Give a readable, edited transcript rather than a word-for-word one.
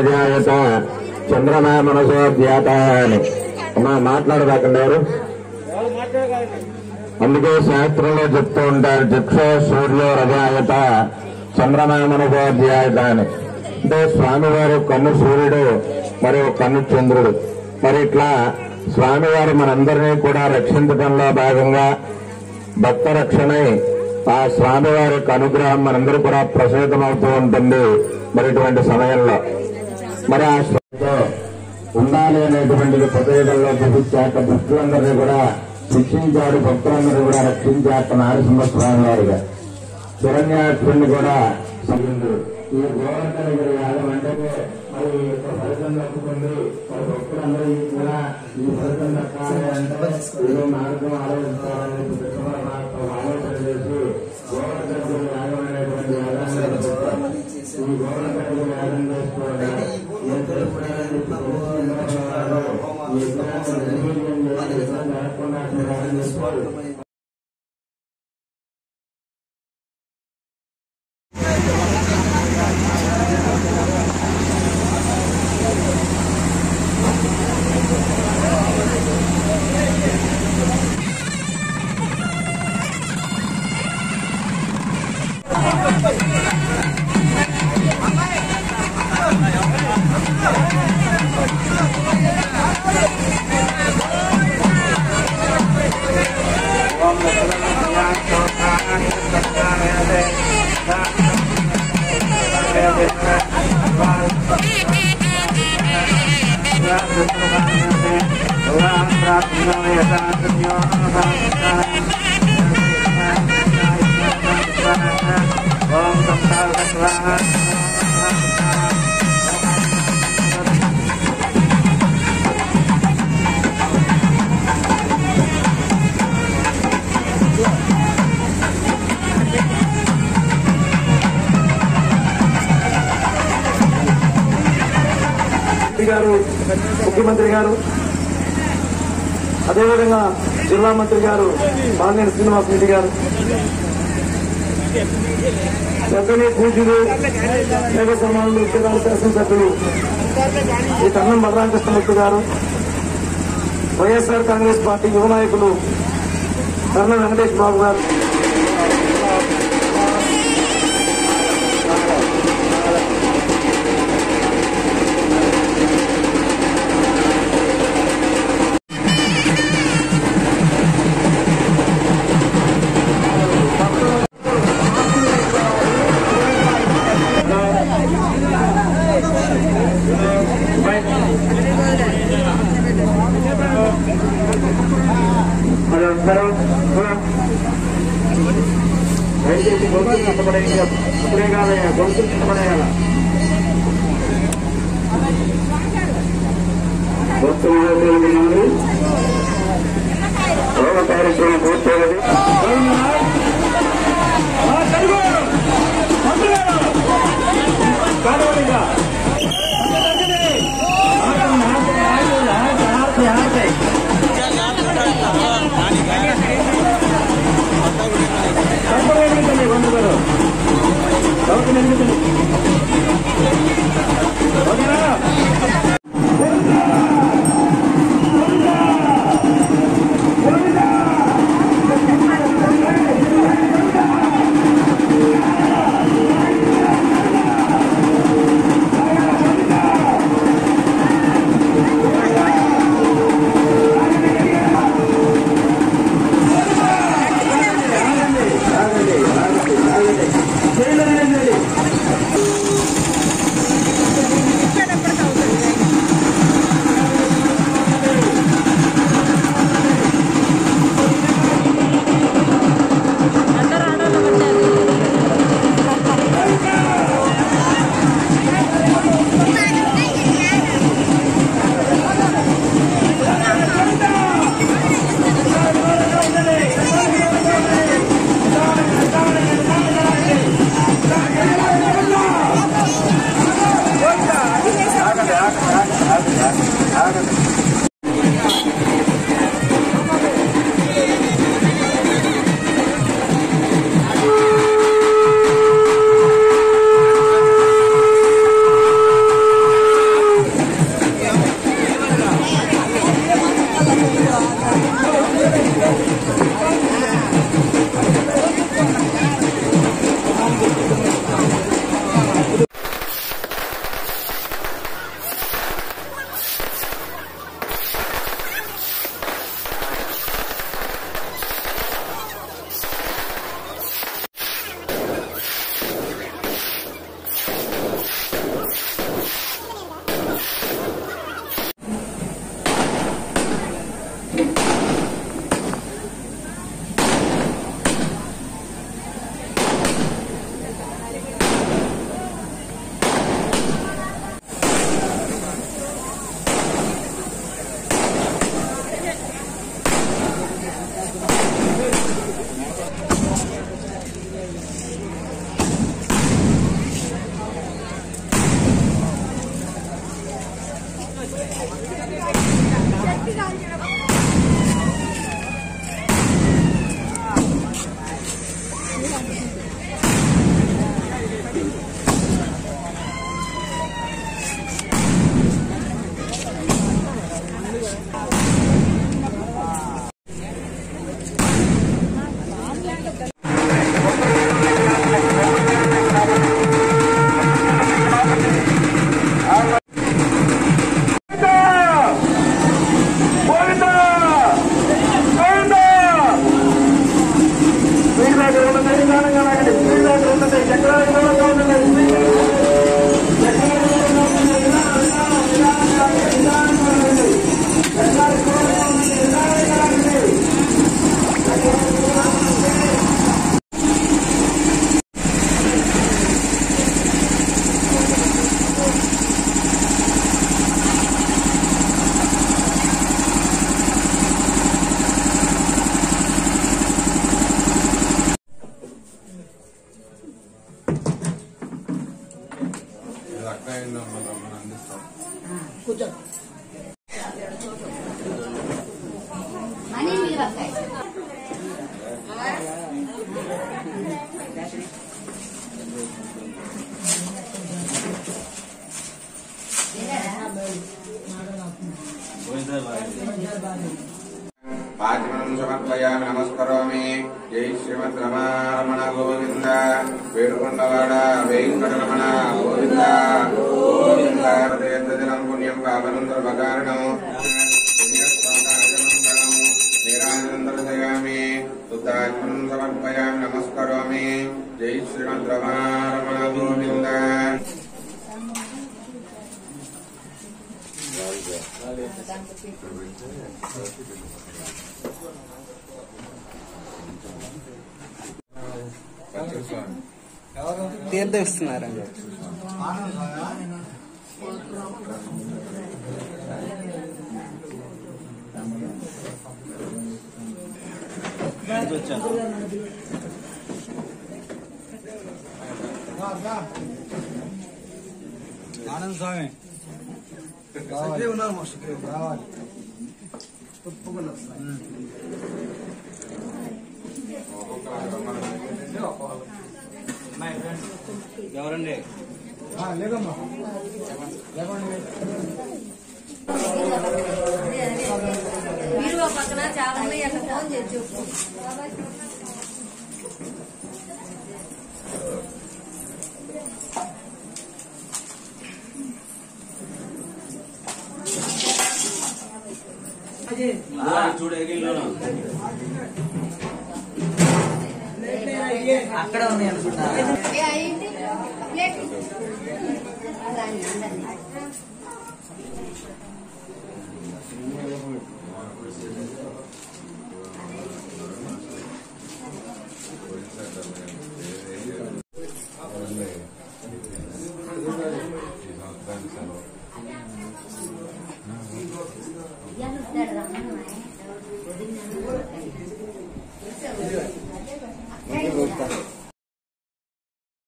రజాయత చంద్రమా మనసోద్యాత అని మాట్లాడదాకండి ఎవరు. అందుకే శాస్త్రంలో చెప్తూ ఉంటారు చక్షో సూర్యో రజాయత చంద్రమా మనసోద్యాయత అని. అంటే స్వామివారి కన్ను సూర్యుడు, మరి ఒక కన్ను చంద్రుడు. మరి ఇట్లా స్వామివారు మనందరినీ కూడా రక్షించడంలో భాగంగా భక్త రక్షణై ఆ స్వామివారి యొక్క అనుగ్రహం మనందరూ కూడా ప్రసూతమవుతూ ఉంటుంది. మరి ఇటువంటి సమయంలో మరి ఆ శ్రద్ధతో ఉండాలి అనేటువంటిది ప్రతిలో చూపించాక భక్తులందరినీ కూడా శిక్షించాడు, భక్తులందరినీ కూడా రక్షించాక నారసింహస్వామి వారిగా శరణ్యాక్షుడిని కూడా ఈ గోవర్ధన యాగం అంటే మరి ఫలితం దక్కుతుంది. మరి భక్తులందరూ కూడా ఈ ఫలితం దక్కాలి అంటే ఏదో మార్గం ఆలోచించాలని ఆలోచన చేసి గోవర్ధన యాగం అనేటువంటి యాగాన్ని ఈ గోవర్ధన యాగం చేసుకోవడం చేసుకోవాలి. గారు, ముఖ్యమంత్రి గారు, అదేవిధంగా జిల్లా మంత్రి గారు బాలినేని శ్రీనివాసరెడ్డి గారు, పెద్దలు పూజలు, దేవ సమానులు, ఉద్యోగాల శాసనసభ్యులు ఈ కన్నం బలరామకృష్ణమూర్తి గారు, వైఎస్ఆర్ కాంగ్రెస్ పార్టీ యువ నాయకులు కర్ణ వెంకటేష్ బాబు గారు, దయచేసి గొంతులు నష్టపడేయాలి, అప్పుడే కాదయ్యా గొంతులు నష్టపడేయాల. భక్తులు కార్యక్రమం పూర్తయినది. కూర్చో పాచమనం సమర్పయామి నమస్కరోమి. జై శ్రీమద్ రమణ గోవింద. వేడుకొండవాడ వెంకటరమణ గోవింద గోవింద. హృదయం పుణ్యం పావనం సర్వకారణం నీరాజనందరయామి. శుద్ధాత్మనం సమర్పయామి నమస్కరోమి. జై శ్రీమద్ రమణ గోవింద. తీర్థం ఇస్తున్నారండి. ఆనంద్ స్వామి ఉన్నారు. రావాలి ఎవరండి? లేదమ్మా మీరు ఒక పక్కన చాలా ఉన్నాయి అక్కడ ఫోన్ చేసి చెప్పు. అక్కడ ఉన్నాయి అనుకుంటా.